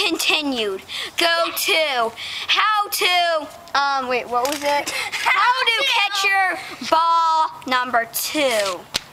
continued. Go to how to, wait, what was it? How to catch your ball number 2.